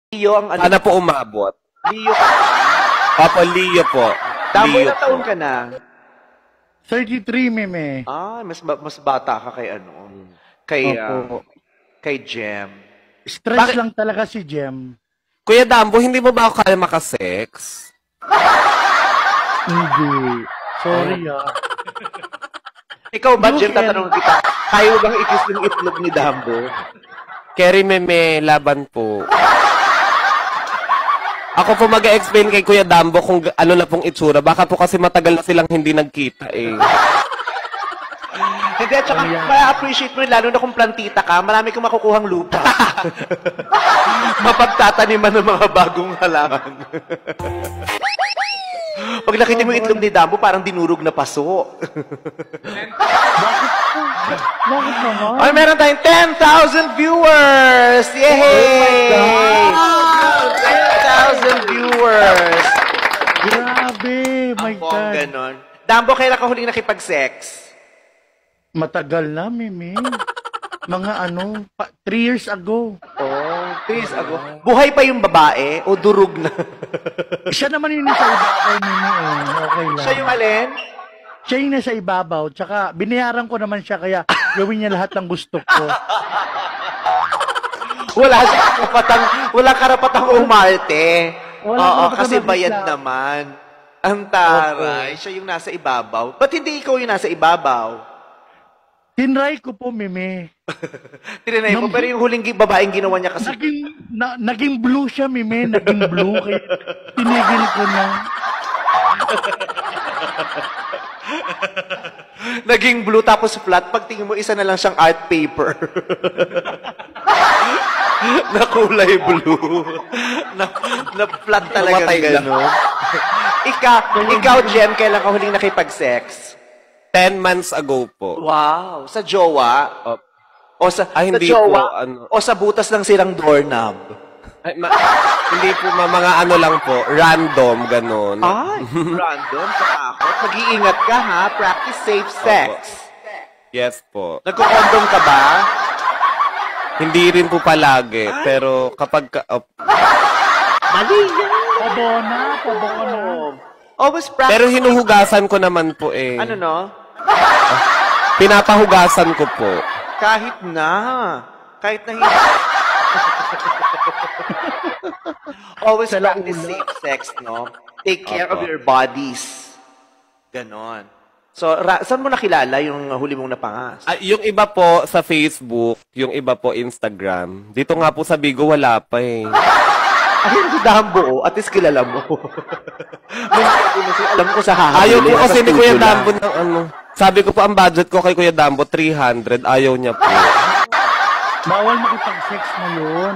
Leo ang ano? Sana po umabot. Leo ka. Opo, Leo po. Dambo, Leo ilang taon ka na? 33, meme. Mas bata ka kay ano? Kay, Opo. kay Jem. Stress lang talaga si Jem. Kuya Dambo, hindi mo ba ako kaya makasex? Hindi. Sorry Ikaw ba, Jem, tatanong kita, kaya mo bang ikis yung itlog ni Dambo? Kerry Meme, laban po. Ako po mag-explain kay Kuya Dambo kung ano na pong itsura. Baka po kasi matagal na silang hindi nagkita eh. Hindi, at saka ma-appreciate mo rin, lalo na kung plantita ka, marami kang makukuhang lupa. Mapagtataniman ng mga bagong halaman. Pag nakita mo yung itlog ni Dambo, parang dinurog na paso. Bakit naman? Ay, meron tayong 10,000 viewers! Yay! Oh 10,000 viewers! Grabe, my Ang God. ganon. Dambo, kailan ka huling nakipag-sex? Matagal na, meme. Mga 3 years ago. Oh, 3 years ago. Buhay pa yung babae o durog na? Siya naman yung nasa ibabaw, meme. Okay lang. Siya yung alin? Siya yung nasa ibabaw. Tsaka, binayaran ko naman siya kaya gawin niya lahat ng gusto ko. Wala karapatang umarte. Wala Oo, karapatang kasi mag-isla. bayad naman. Ang taray. Siya yung nasa ibabaw. Ba't hindi ikaw yung nasa ibabaw? Tinry ko po, meme. Tinanay mo, pero yung huling babaeng ginawa niya kasi... Naging blue siya, meme. Naging blue. Kaya tinigil ko na. Naging blue tapos flat. Pagtingin mo, isa na lang siyang art paper. Na kulay blue. Na flat talaga gano'n. Ikaw, Jem, kailan ka huling nakipag-sex? 10 months ago po. Wow. Sa jowa? O sa, Ay, hindi sa jowa? po, ano. O sa butas ng sirang doorknob? Ay, hindi po, mga ano lang po, random, ganun. Ay, random, katakot. Mag-iingat ka, ha? Practice safe sex. Yes po. Nagko-condom ka ba? Hindi rin po palagi, pero kapag... Mali yan. Pabona. Always practice. pero hinuhugasan ko naman po eh. Ano no? Pinapahugasan ko po. Kahit na hindi. Always practice safe sex, no? Take care of your bodies. Ganon. So, saan mo nakilala yung huli mong napangas? Yung iba po sa Facebook, yung iba po Instagram. Dito nga po sa Bigo, wala pa eh. Ayun si Dambo, at least kilala mo. Alam ko sa hahapon. Ayaw po kasi ni Kuya Dambo ng ano. Sabi ko po, ang budget ko kay Kuya Dambo, 300. Ayaw niya po. Bawal makipag-sex ngayon.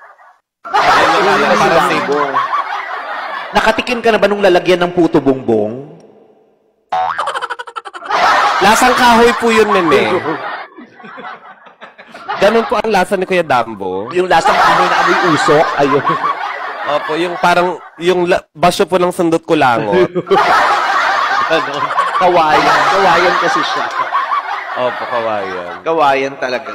Para sa Nakatikim ka na ba nung lalagyan ng puto bongbong? Lasang kahoy po yun, Meme. Ganun po ang lasa ni Kuya Dambo. Yung lasang amoy na amoy usok? Ayun. Opo, yung parang, yung basyo po ng sundot kulangot. Ano? Kawayan. Kawayan kasi siya. Opo, kawayan. Kawayan talaga.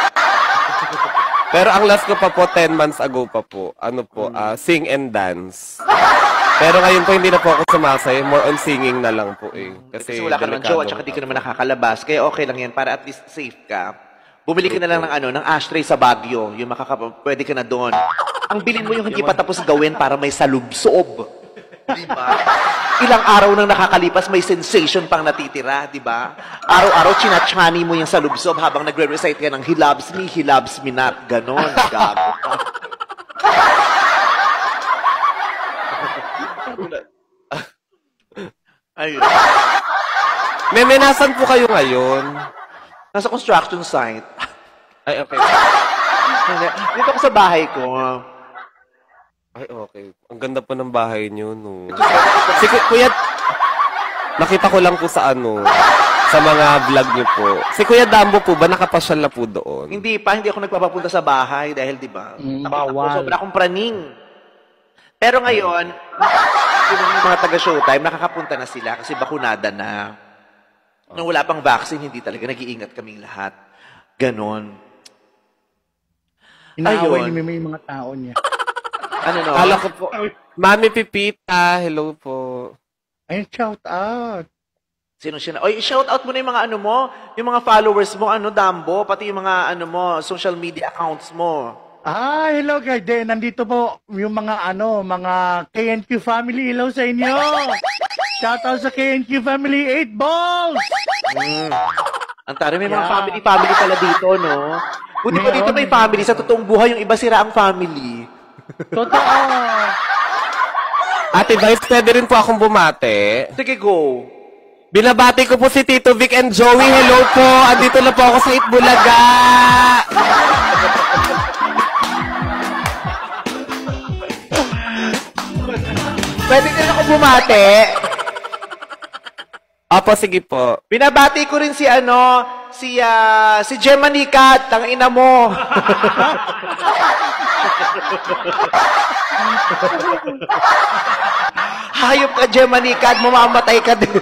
Pero ang last ko pa po, 10 months ago pa po, ano po, sing and dance. Pero ngayon po, hindi na po ako sumasay. More on singing na lang po eh. Kasi wala ka naman jowa, tsaka di ka naman nakakalabas. Kaya okay lang yan, para at least safe ka. Bumili ka na lang ng ashtray sa Baguio. Yung pwede ka na doon. Ang bilin mo yung hindi pa tapos gawin para may salubsob. Diba? Ilang araw nang nakakalipas, may sensation pang natitira, diba? Araw-araw, chinachani mo yung salubsob habang nagre-recite ka ng he loves me not. Ganon, gago ka. Ayun. Meme, nasan po kayo ngayon? Nasa construction site. Ay, okay. Dito ako sa bahay ko. Ay, okay. Ang ganda po ng bahay niyo, no. Si Kuya, nakita ko lang po sa sa mga vlog niyo po. Si Kuya Dambo po ba nakapasyal na po doon? Hindi ako nagpapapunta sa bahay dahil, di ba? Bawal. Sobra akong praning. Pero ngayon, yung mga taga-showtime, nakakapunta na sila kasi bakunada na. Nung wala pang vaccine, hindi talaga. Nag-iingat kaming lahat. Ganon. Inaaway ni Meme yung mga tao niya. Ano no? Kala ko po, Mami Pipita, hello po. Ayun, shout out. Sino siya na? Oy, shout out mo na yung mga ano mo, yung mga followers mo, ano, Dambo, pati yung mga ano mo, social media accounts mo. Hello guys. Nandito po yung mga mga KNQ family. Hello sa inyo. Shout out sa KNQ family, 8 balls. Ang tari, may mga Yeah. family pala dito, no? Buti pa dito may family. Sa totoong buhay, yung iba sira ang family. Totoo. Ate Vice, pwede rin po akong bumate. Sige, go. Binabati ko po si Tito Vic and Joey. Hello po. Andito na po ako sa Itbulaga. Pwede din ako bumate. Opo, sige po. Binabati ko rin si si Gemma Nicat, ang ina mo. Hayop ka, Gemma Nicat, mamamatay ka din.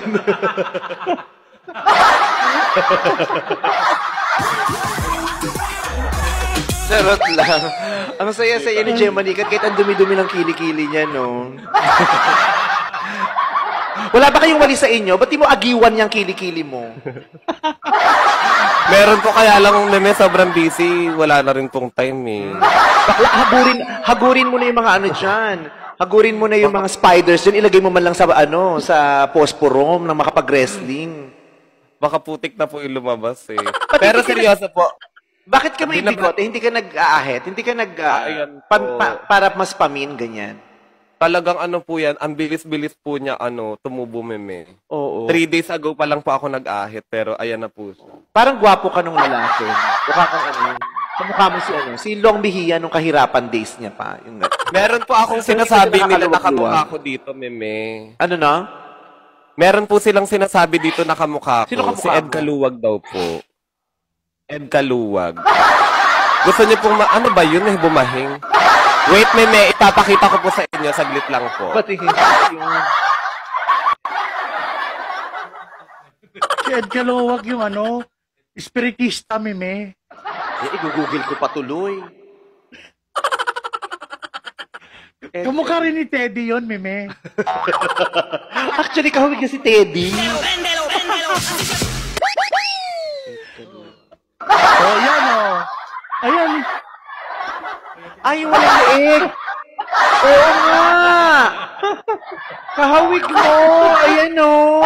Charot lang. Ang saya-saya ni Gemma Nicat, kahit ang dumi-dumi ng kilikili niya, no? Wala ba kayong wali sa inyo? Ba't di mo agiwan yung kilikili mo? Meron po kaya lang meme, sobrang busy. Wala na rin pong time eh. Bakla, hagurin mo na yung mga ano dyan. Hagurin mo na yung mga spiders dyan. Ilagay mo man lang sa sa posporum na makapag-wrestling. Baka putik na po yung lumabas eh. Pero seryoso po. Bakit ka may bigote? Hindi ka nag-aahit? Hindi ka Ayan po. para mas pamin, ganyan? Talagang ano po yan, ang bilis-bilis po niya tumubo meme. Oo. 3 days ago pa lang po ako nag-ahit, pero ayan na po siya. Parang gwapo ka nung lalaki. Mukha kang kamukha mo si Long Mejia nung kahirapan days niya pa. Yung, Meron po akong sinasabi nila Nakakaluwag-luwag. nakamukha ko dito, meme. ano na? Meron po silang sinasabi dito nakamukha ko. Sino kamukha Si Ed mo? Kaluwag daw po. Ed Kaluwag. Gusto niyo pong ano ba yun eh, bumahing? Wait, meme, ipapakita ko po sa inyo. Saglit lang po. Batiin yun. Si Ed Kalowag yung spiritista, meme. I-google ko patuloy. Kamukha rin ni Teddy yon, meme. Actually, kahawig niya si Teddy. Yan Ayan. Ay, walang leeg. Oo nga. Kahawig mo. Ayan o.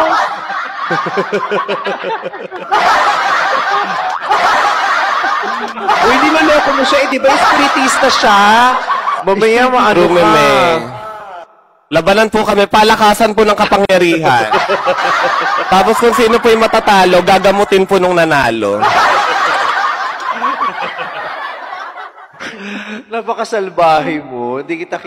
Uy, di maloko mo siya. Di ba espiritista siya? Mamaya maano True, ka. meme. Labanan po kami, palakasan po ng kapangyarihan. Tapos kung sino po yung matatalo, gagamutin po nung nanalo. Napakasalbahe mo. Hindi kita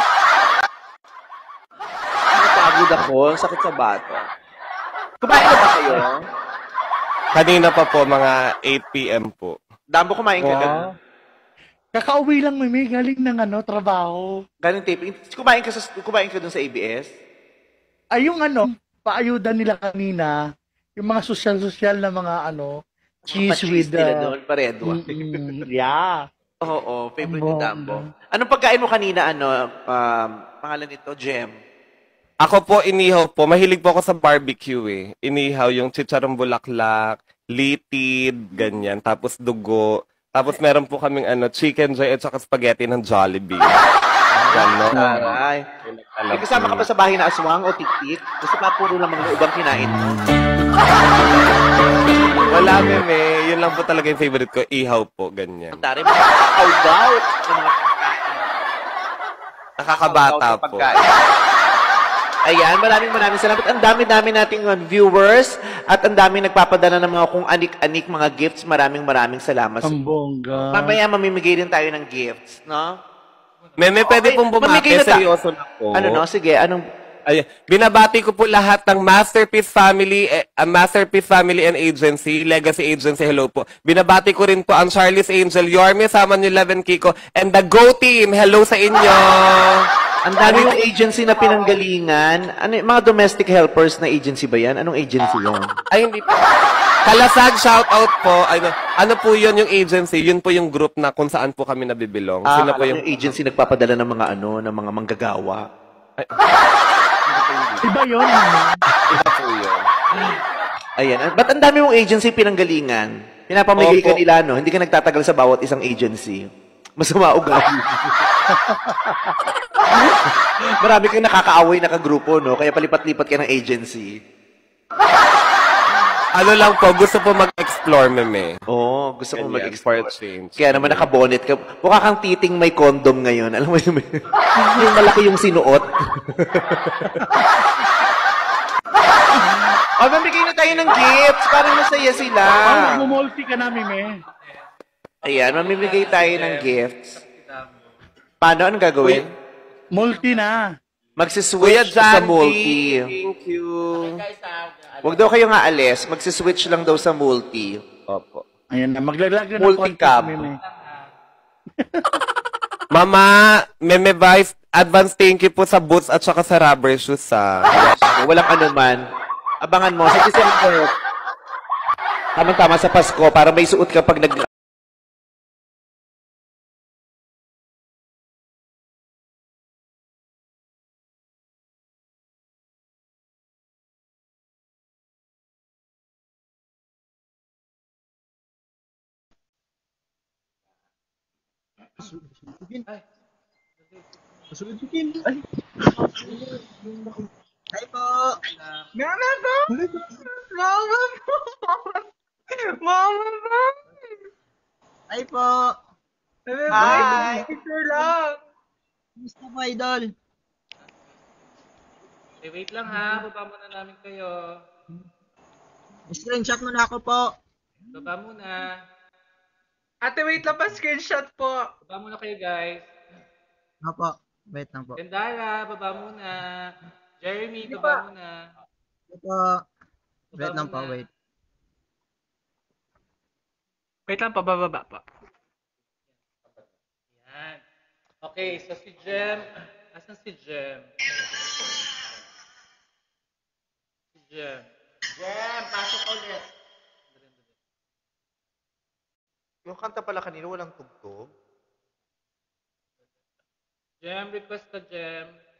napagod ako. Ang sakit sa bato. Kumain na ba kayo? Kanina pa po, mga 8 p.m. po. Dambo, kumain ka na. Kakauwi lang, meme. Galing ng trabaho. Ganun taping. Kumain ka dun sa ABS? Ay, yung paayuda nila kanina, yung mga sosyal-sosyal na mga cheese with nila doon, paredwa. yeah. Oo, favorite ni Bongga. Dambo. Anong pagkain mo kanina, pangalan nito, Jem? Ako po, inihaw po. Mahilig po ako sa barbecue eh. Inihaw yung chicharong bulaklak, litid, ganyan. Tapos dugo. Tapos meron po kaming chicken joy at saka spaghetti ng Jollibee. Gano'n. Aray. May kasama ka ba sa bahay na aswang o tik-tik? Gusto ka puro lang mga ubang kinain mo. Wala, meme. Yun lang po talaga yung favorite ko. Ihaw po, ganyan. Ang tari mo, out sa mga Nakakabata sa po. pagkain. Ayan, maraming salamat. Ang dami-dami nating viewers at ang dami nagpapadala ng mga kung anik-anik mga gifts. Maraming salamat. Ang bongga. Mamaya mamimigay din tayo ng gifts, no? Meme, pwede pong bumati. mamigay na Seryoso na po. Ano no? Sige, Ay, binabati ko po lahat ng Masterpiece Family, Masterpiece Family and Agency, Legacy Agency, hello po. Binabati ko rin po ang Charlie's Angel, Yorme, Saman 11 Kiko, and the Go Team, hello sa inyo! ang dami yung agency na pinanggalingan. Mga domestic helpers na agency ba yan? Anong agency yan? Ay, hindi po. Kalasag, shout out po. Ano po yun yung agency? Yun po yung group na kung saan po kami nabibilong. Sino po Yung agency nagpapadala ng mga ng mga manggagawa. Iba yun. Iba po yun. Ayan. Ba't ang dami mong agency pinanggalingan? Pinapamigay ka Opo. nila, no? Hindi ka nagtatagal sa bawat isang agency. Masama ugali. Marami kang nakakaaway na kagrupo, no? Kaya palipat-lipat ka ng agency. Ano lang po, gusto po mag-explore, meme. Oo, gusto ko And mag-explore. for a change. Kaya naman nakabonet ka. Mukha kang titing may condom ngayon. Alam mo yung, yung malaki yung sinuot. Mamigay na tayo ng gifts para masaya sila. Magmumulti ka namin, eh. Ayan, mamimigay tayo ng gifts. Paano? Anong gagawin? Multi na. Kuya Magsiswitch sa multi. thank you. Huwag daw kayong aalis. Magsiswitch lang daw sa multi. Opo. Ayan na, maglalag na ng Multi-cab. content, Mama, meme Vice, advance thank you po sa boots at saka sa rubber shoes, Walang anuman. Abangan mo sa December. Tama-tama sa Pasko para may suot ka pag nag... Hi po! Mama po! Mama po! Mama po! Hi po! Hi! Picture lang! Gusto po, idol? Wait lang ha, baba muna namin kayo. Screenshot mo na ako po. Baba muna. Ate, wait lang pa, screenshot po. Baba muna kayo guys. Opo. Wait lang po. Gandara, baba muna. Jeremy, Hindi baba pa. muna. Opo. Wait lang po, wait. Wait lang, pababa pa. Yan. Okay, so si Jem. Asan si Jem? Si Jem. Jem, pasok ulit. Yung kanta pala kanina walang tugtog. Jem, request ka Jem.